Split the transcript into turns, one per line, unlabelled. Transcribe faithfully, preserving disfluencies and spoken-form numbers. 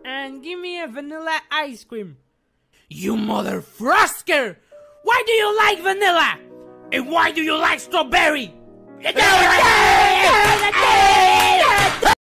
And give me a vanilla ice cream.
You mother frusker! Why do you like vanilla? And why do you like strawberry?